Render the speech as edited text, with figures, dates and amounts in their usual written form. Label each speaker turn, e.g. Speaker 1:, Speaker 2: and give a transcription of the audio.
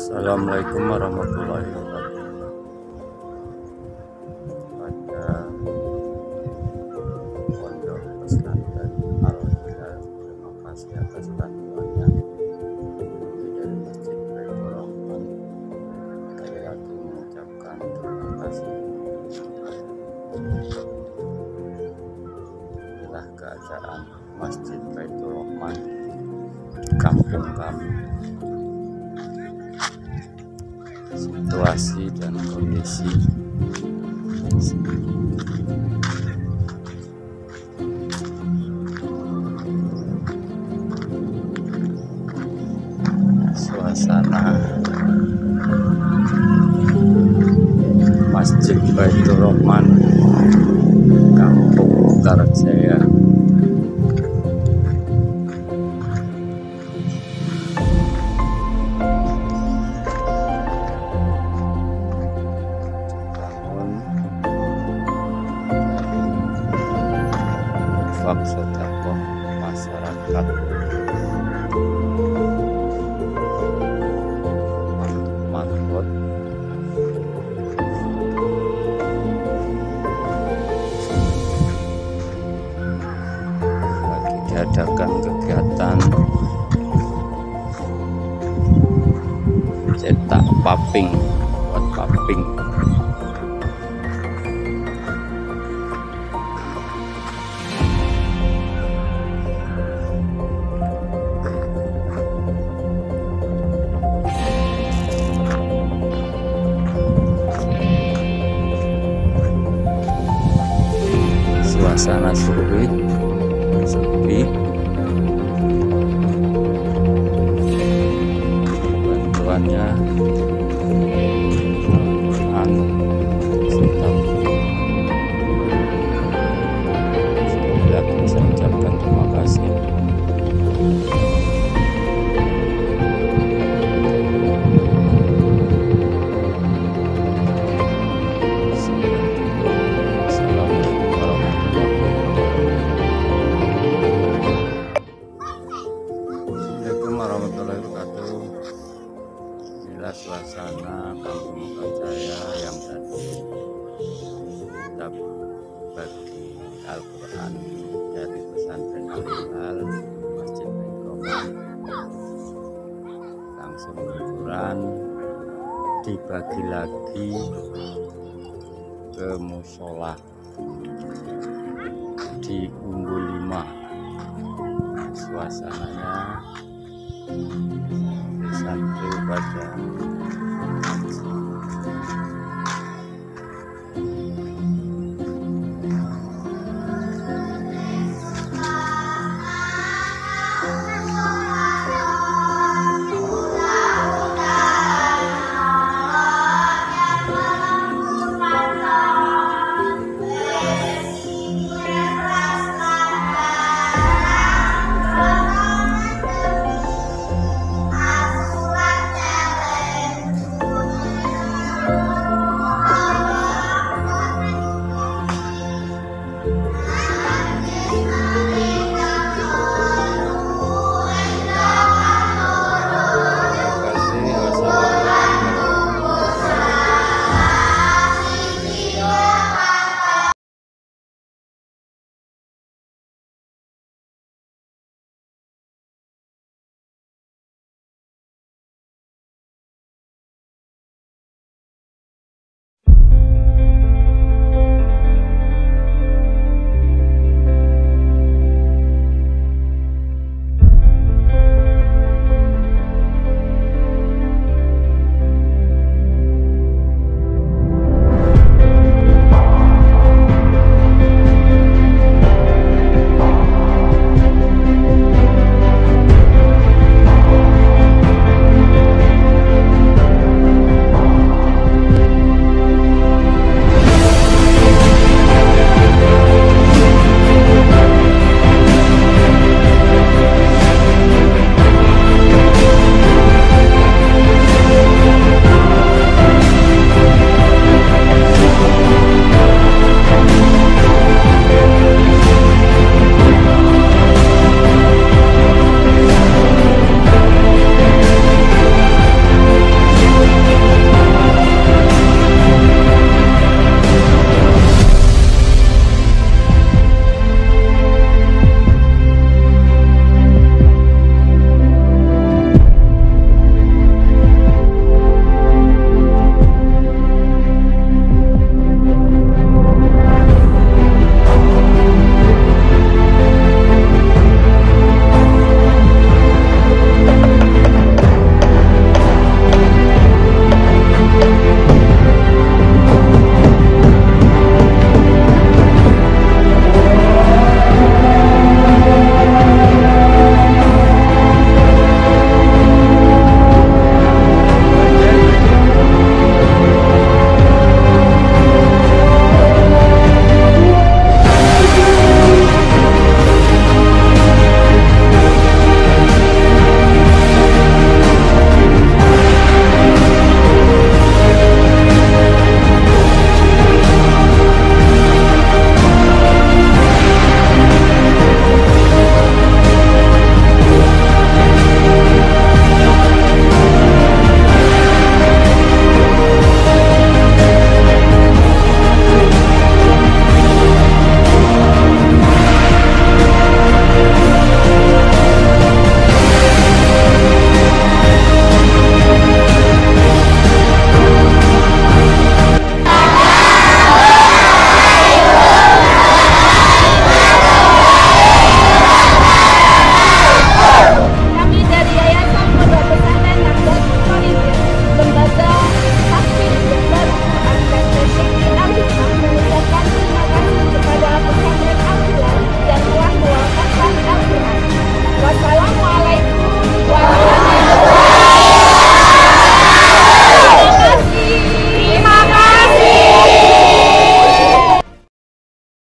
Speaker 1: Assalamualaikum warahmatullahi wabarakatuh. Pada Pondok Pesantren Al-Huda, terima kasih atas bantuannya. Dari Masjid Baitur Rahman, saya lagi mengucapkan terima kasih. Inilah keadaan Masjid Baitur Rahman di kampung kami. Situasi dan kondisi suasana Masjid Baitur Rahman Kampung Karajaya. Sedekah masyarakat manfaat lagi diadakan kegiatan cetak paping buat paping. Suasana sepi, bantuannya saya bisa ucapkan terima kasih. Warahmatullahi wabarakatuh. Inilah suasana Kampung Karajaya yang tadi kita bagi Al-Quran dari pesantren Al-Hilal Masjid Baitur Rahman, langsung liburan dibagi lagi ke musola di Umbul 5. Suasananya santri pada